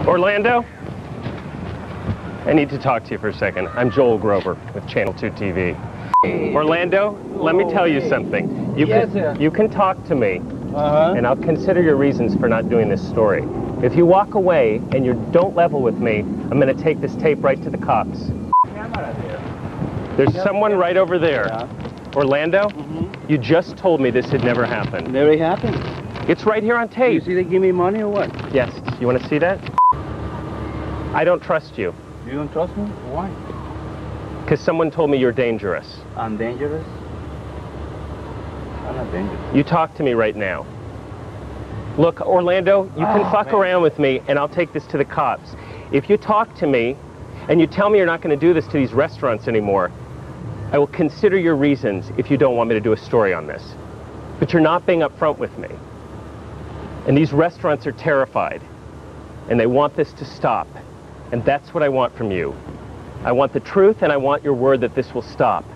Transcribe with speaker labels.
Speaker 1: Orlando? I need to talk to you for a second. I'm Joel Grover with Channel 2 TV. Orlando, let me tell you something. You can talk to me, and I'll consider your reasons for not doing this story. If you walk away and you don't level with me, I'm going to take this tape right to the cops. There's someone right over there. Orlando, you just told me this had never happened.
Speaker 2: Never happened.
Speaker 1: It's right here on tape.
Speaker 2: You see they give me money or what?
Speaker 1: Yes. You want to see that? I don't trust you.
Speaker 2: You don't trust me? Why?
Speaker 1: Because someone told me you're dangerous.
Speaker 2: I'm dangerous? I'm not dangerous.
Speaker 1: You talk to me right now. Look, Orlando, you can fuck around with me and I'll take this to the cops. If you talk to me and you tell me you're not going to do this to these restaurants anymore, I will consider your reasons if you don't want me to do a story on this. But you're not being upfront with me. And these restaurants are terrified. And they want this to stop. And that's what I want from you. I want the truth and I want your word that this will stop.